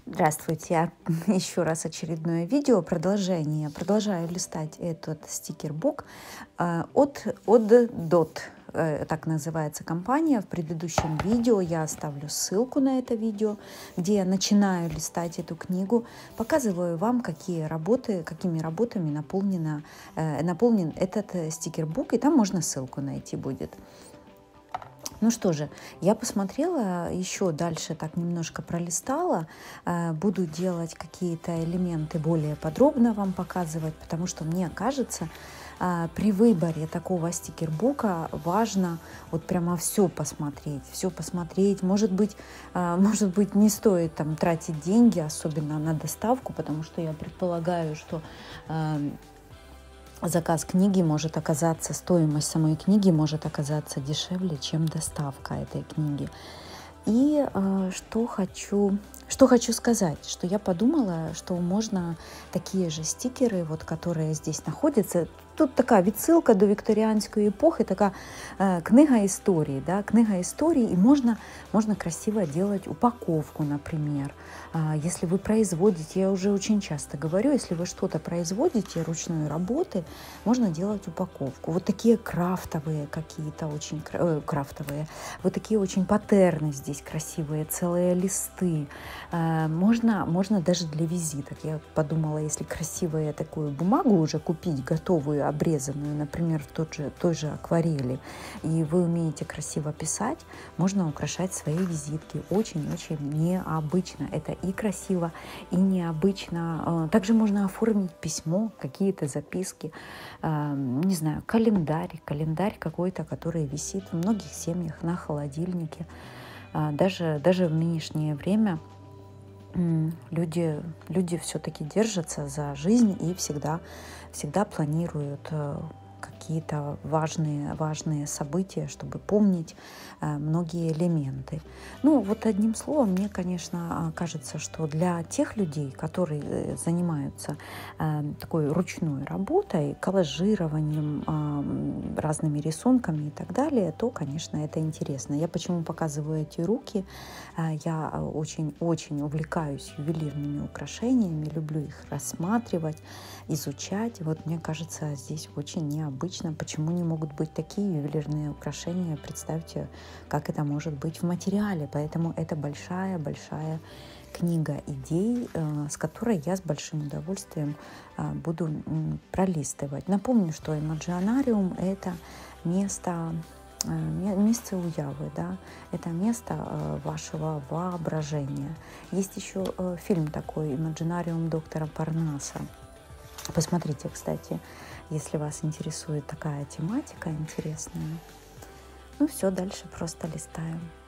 Здравствуйте! Еще раз очередное видео, продолжение. Продолжаю листать этот стикербук от Oddot. Так называется компания. В предыдущем видео я оставлю ссылку на это видео, где я начинаю листать эту книгу, показываю вам, какими работами наполнен этот стикербук, и там можно ссылку найти будет. Ну что же, я посмотрела, еще дальше так немножко пролистала, буду делать какие-то элементы более подробно вам показывать, потому что мне кажется, при выборе такого стикербука важно вот прямо все посмотреть. Может быть, не стоит там тратить деньги, особенно на доставку, потому что я предполагаю, что заказ книги может оказаться, стоимость самой книги может оказаться дешевле, чем доставка этой книги. И что хочу сказать, что я подумала, что можно такие же стикеры, вот, которые здесь находятся. Тут такая відсилка до викторианской эпохи, такая книга истории, да, книга истории, и можно красиво делать упаковку, например. Если вы производите, я уже очень часто говорю, если вы что-то производите ручной работы, можно делать упаковку. Вот такие крафтовые какие-то, очень крафтовые, вот такие очень паттерны здесь красивые, целые листы. Можно даже для визиток. Я подумала, если красивую такую бумагу уже купить, готовую, обрезанную, например, в той же акварели, и вы умеете красиво писать, можно украшать свои визитки. Очень-очень необычно. Это и красиво, и необычно. Также можно оформить письмо, какие-то записки, не знаю, календарь какой-то, который висит в многих семьях на холодильнике. Даже в нынешнее время люди все-таки держатся за жизнь и всегда планируют какие-то важные события, чтобы помнить многие элементы. Ну, вот одним словом, мне, конечно, кажется, что для тех людей, которые занимаются такой ручной работой, коллажированием, разными рисунками и так далее, то, конечно, это интересно. Я почему показываю эти руки? Я очень увлекаюсь ювелирными украшениями, люблю их рассматривать, изучать. Вот мне кажется, здесь очень необычно, почему не могут быть такие ювелирные украшения. Представьте, как это может быть в материале. Поэтому это большая книга идей, с которой я с большим удовольствием буду пролистывать. Напомню, что Имаджионариум — это место уявы, да, это место вашего воображения. Есть еще фильм такой «Имаджинариум» доктора Парнаса. Посмотрите, кстати, если вас интересует такая тематика интересная. Ну все, дальше просто листаем.